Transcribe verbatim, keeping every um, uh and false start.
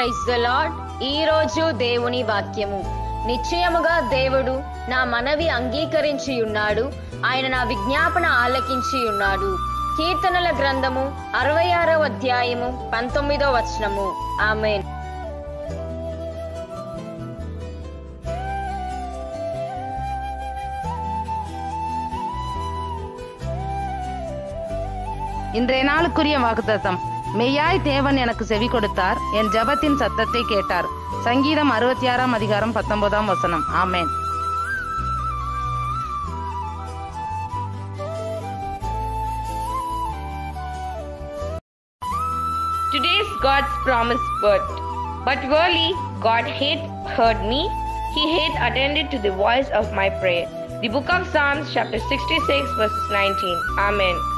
Praise the lord. ఈ రోజు దేవుని వాక్యము. నిశ్చయముగా దేవుడు నా మనవి అంగీకరించి ఉన్నాడు, ఆయన నా విజ్ఞాపన ఆలకించి ఉన్నాడు. కీర్తనల గ్రంథము అరవై ఆరో అధ్యాయము పంతొమ్మిదో వచనము. ఆమేన్. இன்றைய நாளுக்குரிய வாக்குத்தத்தம். மெய்யாய் தேவன் எனக்கு செவி கொடுத்தார், என் ஜெபத்தின் சத்தத்தை கேட்டார். சங்கீதம் அறுபத்தி ஆறாம் அதிகாரம் பத்தொன்பதாம் வசனம். ஆமென். Today's God's promised word. But verily, God hath heard me. He hath attended to the voice of my prayer. The book of Psalms, chapter sixty-six, verses nineteen. Amen.